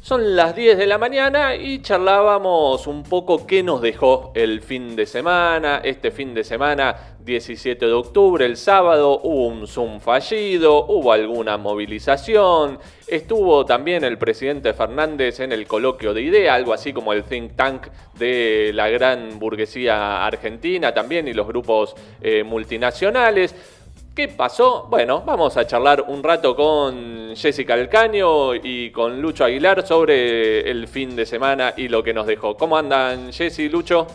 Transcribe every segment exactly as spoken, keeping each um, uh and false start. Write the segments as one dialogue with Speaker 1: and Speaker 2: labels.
Speaker 1: Son las diez de la mañana y charlábamos un poco qué nos dejó el fin de semana. Este fin de semana, diecisiete de octubre, el sábado, hubo un Zoom fallido, hubo alguna movilización. Estuvo también el presidente Fernández en el coloquio de idea, algo así como el think tank de la gran burguesía argentina también y los grupos eh, multinacionales. ¿Qué pasó? Bueno, vamos a charlar un rato con Jessica Alcaño y con Lucho Aguilar sobre el fin de semana y lo que nos dejó. ¿Cómo andan, Jessy, Lucho?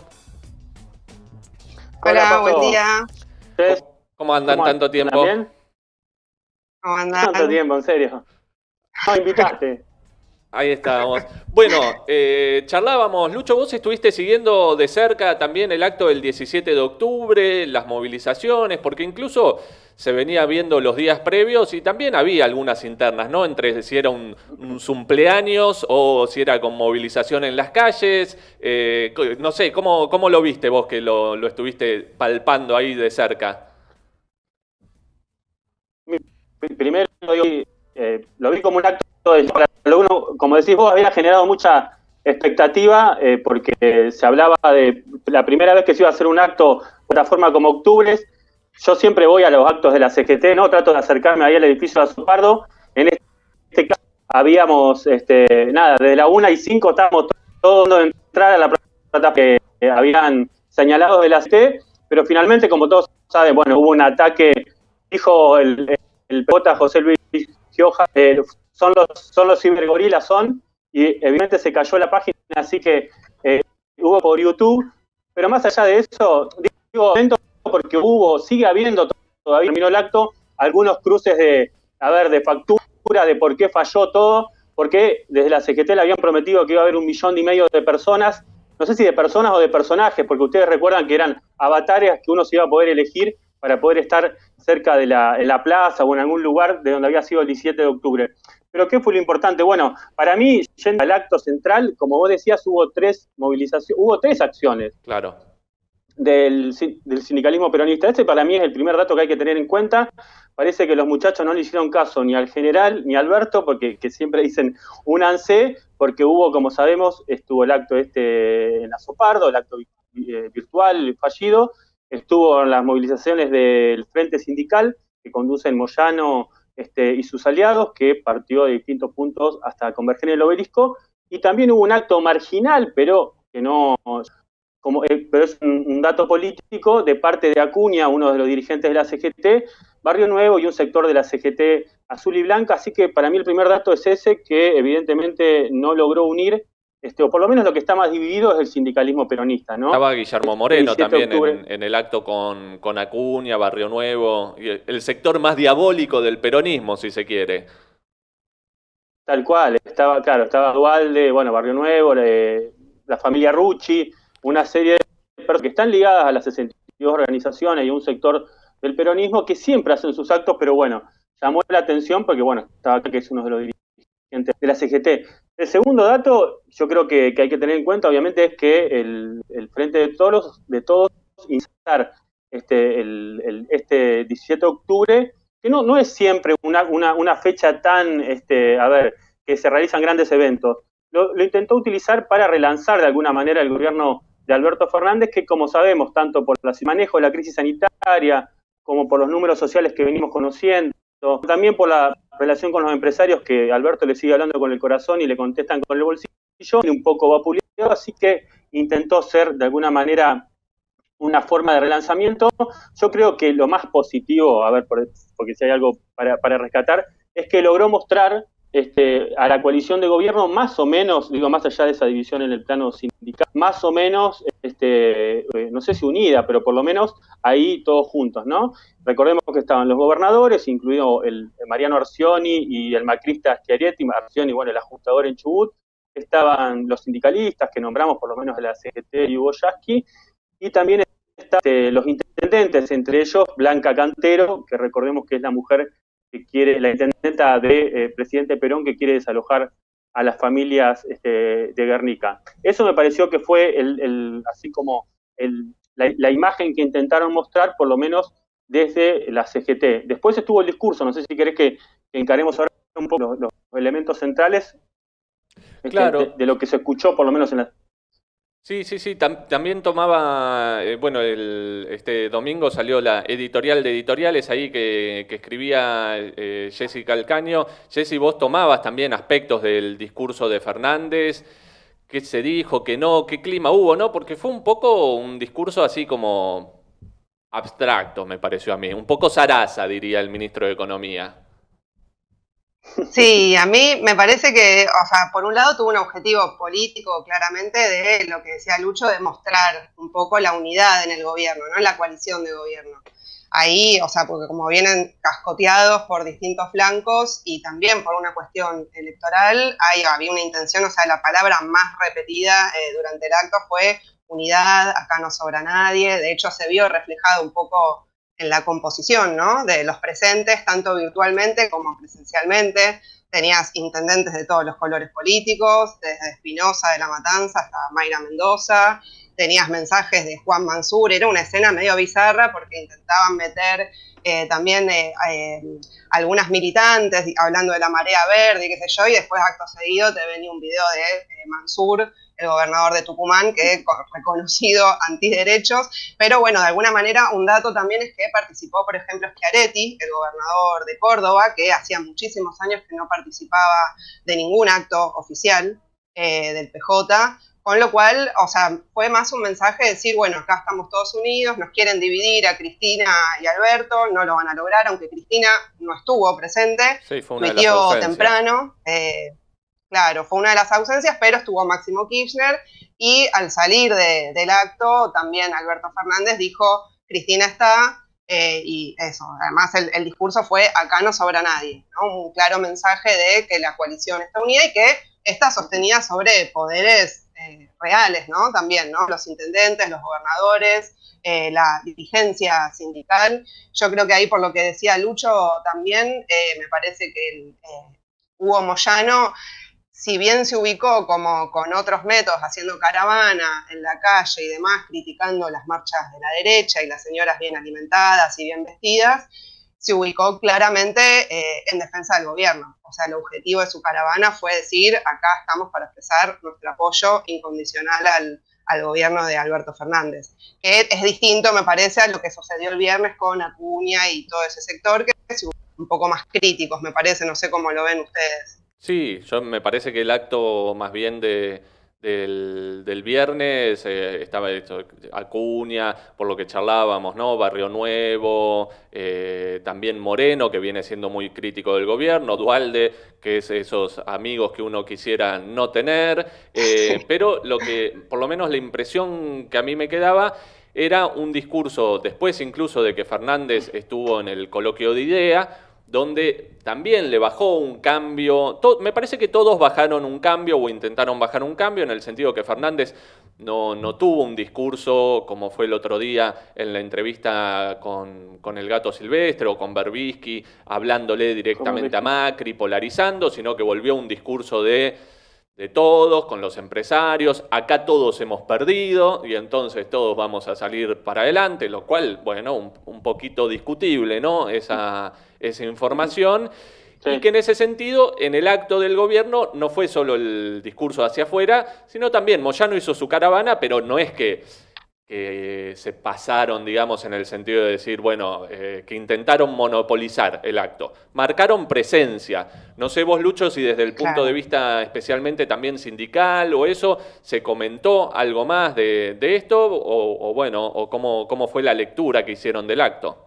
Speaker 2: Hola, buen día.
Speaker 1: ¿Cómo andan? ¿Cómo tanto tiempo?
Speaker 2: ¿Bien? ¿Cómo andan?
Speaker 3: Tanto tiempo, en serio. No invitaste.
Speaker 1: Ahí estábamos. Bueno, eh, charlábamos. Lucho, vos estuviste siguiendo de cerca también el acto del diecisiete de octubre, las movilizaciones, porque incluso se venía viendo los días previos y también había algunas internas, ¿no? Entre si era un, un cumpleaños o si era con movilización en las calles. Eh, no sé, ¿cómo, cómo lo viste vos que lo, lo estuviste palpando ahí de cerca?
Speaker 3: Primero eh, lo vi como un acto de... Lo uno, como decís vos, había generado mucha expectativa eh, porque se hablaba de la primera vez que se iba a hacer un acto de otra forma como Octubres. Yo siempre voy a los actos de la C G T, ¿no? Trato de acercarme ahí al edificio de Azopardo. En este caso habíamos, este, nada, desde la una y cinco estábamos todos dando entrar a la plataforma que habían señalado de la C G T, pero finalmente, como todos saben, bueno, hubo un ataque, dijo el, el P J José Luis Gioja, eh, son los, son los cibergorilas, son, y evidentemente se cayó la página, así que eh, hubo por YouTube, pero más allá de eso, digo, porque hubo, sigue habiendo, todavía terminó el acto, algunos cruces de, a ver, de factura, de por qué falló todo, porque desde la C G T le habían prometido que iba a haber un millón y medio de personas, no sé si de personas o de personajes, porque ustedes recuerdan que eran avatares que uno se iba a poder elegir para poder estar cerca de la, en la plaza o en algún lugar de donde había sido el diecisiete de octubre. Pero ¿qué fue lo importante? Bueno, para mí, yendo al acto central, como vos decías, hubo tres movilizaciones, hubo tres acciones.
Speaker 1: Claro.
Speaker 3: Del, del sindicalismo peronista. Este para mí es el primer dato que hay que tener en cuenta. Parece que los muchachos no le hicieron caso ni al general ni a Alberto, porque que siempre dicen únanse, porque hubo, como sabemos, estuvo el acto este en Azopardo, el acto eh, virtual fallido, estuvo en las movilizaciones del Frente Sindical, que conducen Moyano este, y sus aliados, que partió de distintos puntos hasta converger en el Obelisco, y también hubo un acto marginal, pero que no... Como, eh, pero es un, un dato político de parte de Acuña, uno de los dirigentes de la C G T, Barrio Nuevo y un sector de la C G T azul y blanca, así que para mí el primer dato es ese, que evidentemente no logró unir, este, o por lo menos lo que está más dividido es el sindicalismo peronista, ¿no?
Speaker 1: Estaba Guillermo Moreno también en, en el acto con, con Acuña, Barrio Nuevo, y el, el sector más diabólico del peronismo, si se quiere.
Speaker 3: Tal cual, estaba, claro, estaba Dualde, bueno, Barrio Nuevo, le, la familia Rucci, una serie de personas que están ligadas a las sesenta y dos organizaciones y un sector del peronismo que siempre hacen sus actos, pero bueno, llamó la atención porque, bueno, estaba que es uno de los dirigentes de la C G T. El segundo dato, yo creo que, que hay que tener en cuenta, obviamente, es que el, el Frente de Todos, de todos instar este, el, el, este diecisiete de octubre, que no, no es siempre una, una, una fecha tan, este, a ver, que se realizan grandes eventos. Lo, lo intentó utilizar para relanzar de alguna manera el gobierno de Alberto Fernández, que como sabemos, tanto por el manejo de la crisis sanitaria, como por los números sociales que venimos conociendo, también por la relación con los empresarios, que Alberto le sigue hablando con el corazón y le contestan con el bolsillo, un poco vapuleado, así que intentó ser de alguna manera una forma de relanzamiento. Yo creo que lo más positivo, a ver, porque si hay algo para, para rescatar, es que logró mostrar Este, a la coalición de gobierno más o menos, digo, más allá de esa división en el plano sindical, más o menos, este, eh, no sé si unida, pero por lo menos ahí todos juntos, ¿no? Recordemos que estaban los gobernadores, incluido el, el Mariano Arcioni y el macrista Schiaretti, Arcioni, bueno, el ajustador en Chubut, estaban los sindicalistas que nombramos, por lo menos de la C G T y Hugo Yasky, y también estaban este, los intendentes, entre ellos Blanca Cantero, que recordemos que es la mujer que quiere, la intendenta de eh, presidente Perón, que quiere desalojar a las familias este, de Guernica. Eso me pareció que fue el, el así como el, la, la imagen que intentaron mostrar, por lo menos desde la C G T. Después estuvo el discurso, no sé si querés que, que encaremos ahora un poco los, los elementos centrales. este,
Speaker 1: Claro.
Speaker 3: de, de lo que se escuchó por lo menos en la...
Speaker 1: Sí, sí, sí, tam- también tomaba, eh, bueno, el, este domingo salió la editorial de editoriales ahí que, que escribía eh, Jessica Alcaño. Jessy, vos tomabas también aspectos del discurso de Fernández, qué se dijo, qué no, qué clima hubo, ¿no? Porque fue un poco un discurso así como abstracto, me pareció a mí, un poco zaraza, diría el ministro de Economía.
Speaker 2: Sí, a mí me parece que, o sea, por un lado tuvo un objetivo político claramente de lo que decía Lucho, de mostrar un poco la unidad en el gobierno, ¿no? En la coalición de gobierno. Ahí, o sea, porque como vienen cascoteados por distintos flancos y también por una cuestión electoral, ahí había una intención, o sea, la palabra más repetida eh, durante el acto fue unidad, acá no sobra nadie, de hecho se vio reflejado un poco en la composición, ¿no? De los presentes, tanto virtualmente como presencialmente. Tenías intendentes de todos los colores políticos, desde Espinosa de la Matanza hasta Mayra Mendoza. Tenías mensajes de Juan Mansur. Era una escena medio bizarra porque intentaban meter eh, también eh, eh, algunas militantes hablando de la marea verde y qué sé yo, y después acto seguido te venía un video de eh, Mansur, el gobernador de Tucumán, que es reconocido antiderechos, pero bueno, de alguna manera un dato también es que participó, por ejemplo, Schiaretti, el gobernador de Córdoba, que hacía muchísimos años que no participaba de ningún acto oficial eh, del P J, con lo cual, o sea, fue más un mensaje de decir, bueno, acá estamos todos unidos, nos quieren dividir a Cristina y Alberto, no lo van a lograr, aunque Cristina no estuvo presente,
Speaker 1: Sí, fue una de las
Speaker 2: tuiteó
Speaker 1: ausencias.
Speaker 2: temprano, eh, claro, fue una de las ausencias, pero estuvo Máximo Kirchner y al salir de, del acto también Alberto Fernández dijo, Cristina está, eh, y eso, además el, el discurso fue, acá no sobra nadie, ¿no? Un claro mensaje de que la coalición está unida y que está sostenida sobre poderes eh, reales, ¿no? También, ¿no? Los intendentes, los gobernadores, eh, la dirigencia sindical. Yo creo que ahí, por lo que decía Lucho, también eh, me parece que el, eh, Hugo Moyano, si bien se ubicó como con otros métodos, haciendo caravana en la calle y demás, criticando las marchas de la derecha y las señoras bien alimentadas y bien vestidas, se ubicó claramente eh, en defensa del gobierno. O sea, el objetivo de su caravana fue decir, acá estamos para expresar nuestro apoyo incondicional al, al gobierno de Alberto Fernández. Que es distinto, me parece, a lo que sucedió el viernes con Acuña y todo ese sector, que es un poco más críticos, me parece, no sé cómo lo ven ustedes.
Speaker 1: Sí, yo me parece que el acto más bien de, del, del viernes eh, estaba esto, Acuña, por lo que charlábamos, ¿no? Barrio Nuevo, eh, también Moreno, que viene siendo muy crítico del gobierno, Duhalde, que es esos amigos que uno quisiera no tener, eh, pero lo que, por lo menos la impresión que a mí me quedaba, era un discurso, después incluso de que Fernández estuvo en el coloquio de idea, donde también le bajó un cambio. To- me parece que todos bajaron un cambio o intentaron bajar un cambio en el sentido que Fernández no, no tuvo un discurso como fue el otro día en la entrevista con, con el Gato Silvestre o con Berbisky, hablándole directamente a Macri, polarizando, sino que volvió un discurso de... de todos, con los empresarios, acá todos hemos perdido y entonces todos vamos a salir para adelante, lo cual, bueno, un, un poquito discutible, ¿no? Esa, esa información. Sí. Y que en ese sentido, en el acto del gobierno, no fue solo el discurso hacia afuera, sino también Moyano hizo su caravana, pero no es que... que se pasaron, digamos, en el sentido de decir, bueno, eh, que intentaron monopolizar el acto. Marcaron presencia. No sé vos, Lucho, si desde el punto claro. de vista especialmente también sindical o eso, ¿se comentó algo más de, de esto? O, o bueno, o cómo, cómo fue la lectura que hicieron del acto.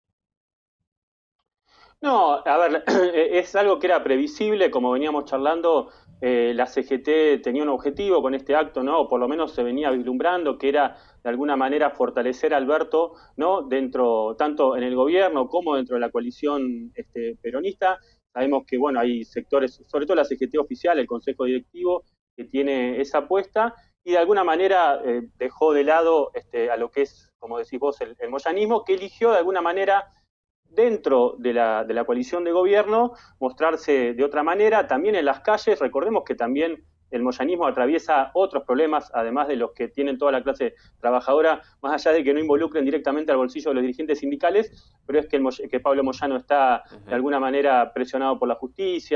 Speaker 3: No, a ver, es algo que era previsible, como veníamos charlando, eh, la C G T tenía un objetivo con este acto, ¿no? O por lo menos se venía vislumbrando, que era de alguna manera fortalecer a Alberto, ¿no? Dentro, tanto en el gobierno como dentro de la coalición este, peronista. Sabemos que, bueno, hay sectores, sobre todo la C G T oficial, el Consejo Directivo, que tiene esa apuesta, y de alguna manera eh, dejó de lado este, a lo que es, como decís vos, el, el moyanismo, que eligió de alguna manera dentro de la, de la coalición de gobierno, mostrarse de otra manera, también en las calles. Recordemos que también el moyanismo atraviesa otros problemas, además de los que tienen toda la clase trabajadora, más allá de que no involucren directamente al bolsillo de los dirigentes sindicales, pero es que, el, que Pablo Moyano está de alguna manera presionado por la justicia,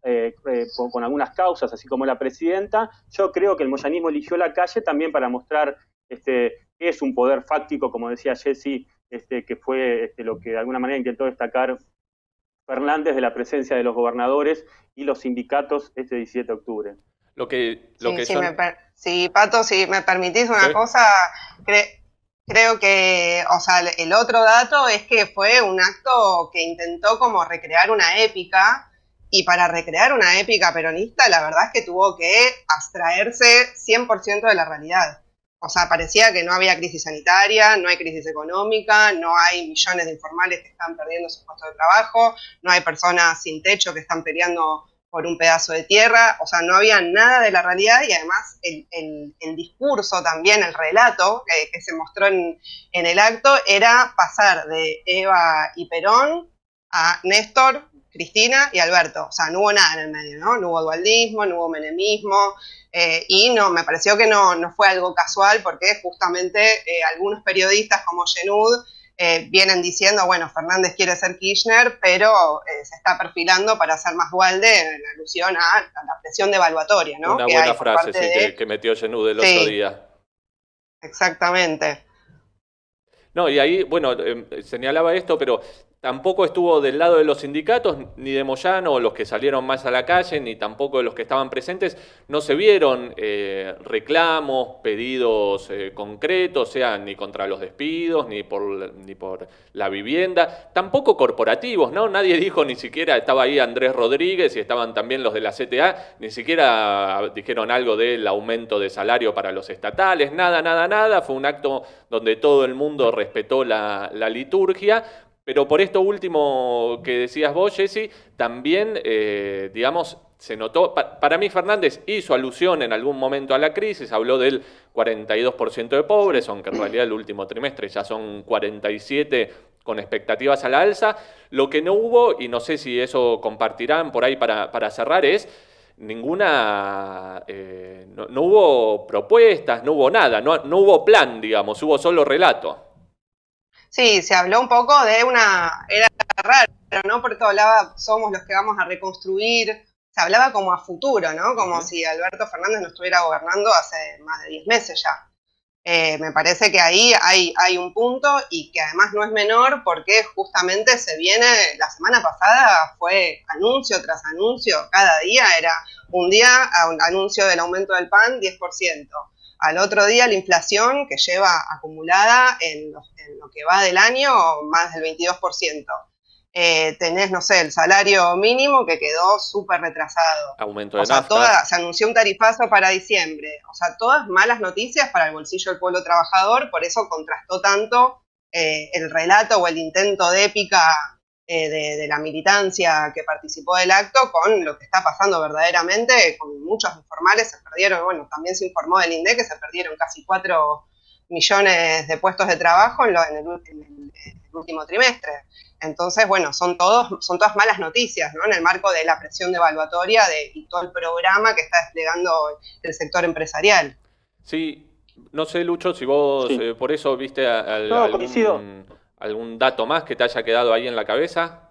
Speaker 3: eh, eh, con, con algunas causas, así como la presidenta. Yo creo que el moyanismo eligió la calle también para mostrar este, que es un poder fáctico, como decía Jessy, este, que fue este, lo que de alguna manera intentó destacar Fernández, de la presencia de los gobernadores y los sindicatos este diecisiete de octubre.
Speaker 1: Lo que, lo
Speaker 2: sí,
Speaker 1: que
Speaker 2: sí,
Speaker 1: son...
Speaker 2: me per sí, Pato, si me permitís una
Speaker 1: ¿Sí?
Speaker 2: cosa, cre creo que, o sea, el otro dato es que fue un acto que intentó como recrear una épica, y para recrear una épica peronista, la verdad es que tuvo que abstraerse cien por ciento de la realidad. O sea, parecía que no había crisis sanitaria, no hay crisis económica, no hay millones de informales que están perdiendo su puesto de trabajo, no hay personas sin techo que están peleando por un pedazo de tierra. O sea, no había nada de la realidad, y además el, el, el discurso también, el relato eh, que se mostró en, en el acto era pasar de Eva y Perón a Néstor, Cristina y Alberto. O sea, no hubo nada en el medio, ¿no? No hubo dualdismo, no hubo menemismo, eh, y no, me pareció que no, no fue algo casual, porque justamente eh, algunos periodistas como Genud eh, vienen diciendo, bueno, Fernández quiere ser Kirchner, pero eh, se está perfilando para ser más Dualde, en alusión a, a la presión devaluatoria, ¿no?
Speaker 1: Una
Speaker 2: que
Speaker 1: buena
Speaker 2: hay
Speaker 1: frase, sí,
Speaker 2: de...
Speaker 1: que, que metió Genud el
Speaker 2: sí,
Speaker 1: otro día.
Speaker 2: Exactamente.
Speaker 1: No, y ahí, bueno, eh, señalaba esto, pero tampoco estuvo del lado de los sindicatos, ni de Moyano, o los que salieron más a la calle, ni tampoco de los que estaban presentes. No se vieron eh, reclamos, pedidos eh, concretos, sean ni contra los despidos, ni por, ni por la vivienda, tampoco corporativos, ¿no? Nadie dijo, ni siquiera estaba ahí Andrés Rodríguez y estaban también los de la C T A, ni siquiera dijeron algo del aumento de salario para los estatales, nada, nada, nada. Fue un acto donde todo el mundo respetó la, la liturgia. Pero por esto último que decías vos, Jessy, también, eh, digamos, se notó, pa, para mí Fernández hizo alusión en algún momento a la crisis, habló del cuarenta y dos por ciento de pobres, aunque en realidad el último trimestre ya son cuarenta y siete con expectativas a la alza. Lo que no hubo, y no sé si eso compartirán por ahí para, para cerrar, es ninguna, eh, no, no hubo propuestas, no hubo nada, no, no hubo plan, digamos, hubo solo relato.
Speaker 2: Sí, se habló un poco de una, era raro, ¿no? Porque hablaba, somos los que vamos a reconstruir, se hablaba como a futuro, ¿no? Como uh-huh. si Alberto Fernández no estuviera gobernando hace más de diez meses ya. Eh, me parece que ahí hay, hay un punto, y que además no es menor, porque justamente se viene, la semana pasada fue anuncio tras anuncio, cada día era un día un anuncio del aumento del pan, diez por ciento. Al otro día la inflación, que lleva acumulada en lo, en lo que va del año más del veintidós por ciento. Eh, tenés, no sé, el salario mínimo que quedó súper retrasado.
Speaker 1: Aumento de
Speaker 2: o sea,
Speaker 1: nafta.
Speaker 2: Toda, se anunció un tarifazo para diciembre. O sea, todas malas noticias para el bolsillo del pueblo trabajador. Por eso contrastó tanto eh, el relato o el intento de épica eh, de, de la militancia que participó del acto con lo que está pasando verdaderamente, con muchos informales. Se perdieron, bueno, también se informó del INDEC que se perdieron casi cuatro millones de puestos de trabajo en, lo, en, el, en, el, en el último trimestre. Entonces, bueno, son, todos, son todas malas noticias, ¿no? En el marco de la presión devaluatoria de, y todo el programa que está desplegando el sector empresarial.
Speaker 1: Sí, no sé, Lucho, si vos sí. eh, por eso viste a, a,
Speaker 3: no,
Speaker 1: algún, algún dato más que te haya quedado ahí en la cabeza.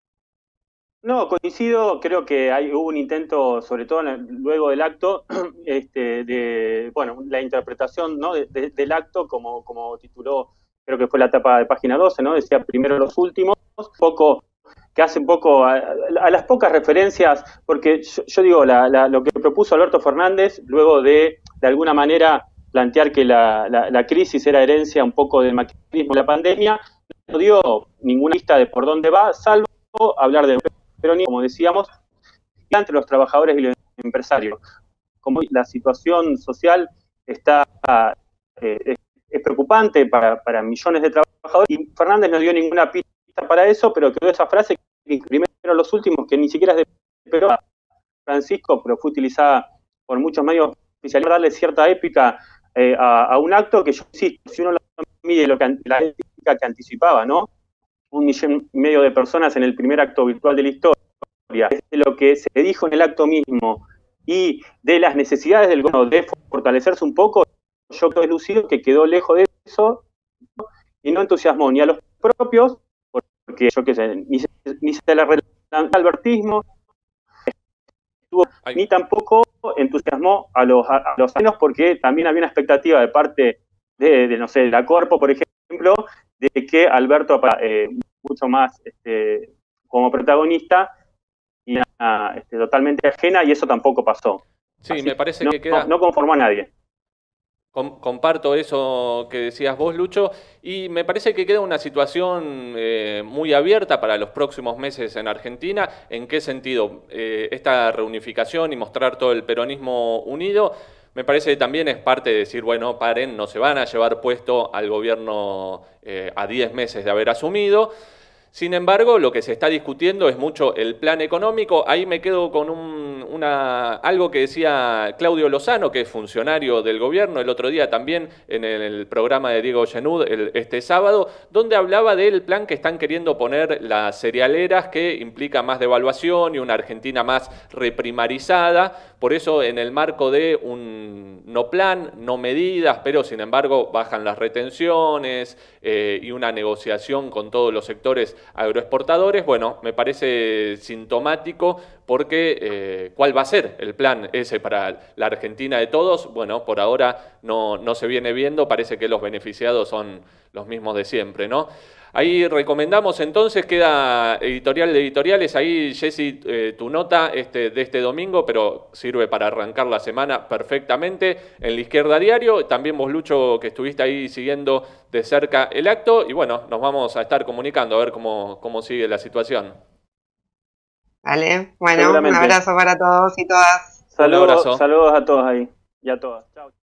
Speaker 3: No, coincido, creo que hay, hubo un intento, sobre todo en, luego del acto, este, de, bueno, la interpretación, ¿no? de, de, del acto, como, como tituló, creo que fue la etapa de página doce, ¿no? Decía primero los últimos, poco, que hace un poco a, a las pocas referencias, porque yo, yo digo, la, la, lo que propuso Alberto Fernández, luego de, de alguna manera, plantear que la, la, la crisis era herencia un poco del macrismo de la pandemia, no dio ninguna lista de por dónde va, salvo hablar de peronismo, como decíamos, entre los trabajadores y los empresarios. Como la situación social está eh, es preocupante para, para millones de trabajadores, y Fernández no dio ninguna pista para eso, pero quedó esa frase que primero los últimos, que ni siquiera es de Perón, Francisco, pero fue utilizada por muchos medios oficiales para darle cierta épica eh, a, a un acto que yo insisto, si uno lo mide lo que, la épica que anticipaba, ¿no? Un millón y medio de personas en el primer acto virtual de la historia, de lo que se dijo en el acto mismo y de las necesidades del gobierno de fortalecerse un poco, yo creo que es lucido que quedó lejos de eso y no entusiasmó ni a los propios, porque yo qué sé, ni se, ni se le relanzó al albertismo, tuvo, ni tampoco entusiasmó a los, a, a los años, porque también había una expectativa de parte de, de no sé, de la Corpo, por ejemplo, de que Alberto eh, mucho más este, como protagonista y una, este, totalmente ajena, y eso tampoco pasó.
Speaker 1: Sí,
Speaker 3: Así
Speaker 1: me parece
Speaker 3: no,
Speaker 1: que queda...
Speaker 3: No, no conformó a nadie.
Speaker 1: Comparto eso que decías vos, Lucho, y me parece que queda una situación eh, muy abierta para los próximos meses en Argentina. ¿En qué sentido? Eh, esta reunificación y mostrar todo el peronismo unido, me parece que también es parte de decir, bueno, paren, no se van a llevar puesto al gobierno eh, a diez meses de haber asumido. Sin embargo, lo que se está discutiendo es mucho el plan económico. Ahí me quedo con un, una, algo que decía Claudio Lozano, que es funcionario del gobierno, el otro día también en el programa de Diego Genud el, este sábado, donde hablaba del plan que están queriendo poner las cerealeras, que implica más devaluación y una Argentina más reprimarizada. Por eso, en el marco de un no plan, no medidas, pero sin embargo bajan las retenciones eh, y una negociación con todos los sectores agroexportadores, bueno, me parece sintomático porque eh, ¿cuál va a ser el plan ese para la Argentina de todos? Bueno, por ahora no, no se viene viendo, parece que los beneficiados son los mismos de siempre, ¿no? Ahí recomendamos entonces, queda editorial de editoriales, ahí Jessy, eh, tu nota este, de este domingo, pero sirve para arrancar la semana perfectamente en La Izquierda Diario, también vos, Lucho, que estuviste ahí siguiendo de cerca el acto, y bueno, nos vamos a estar comunicando a ver cómo, cómo sigue la situación.
Speaker 2: Vale, bueno, un abrazo para todos y todas.
Speaker 3: Saludos, saludos a todos ahí y a todas. Chao.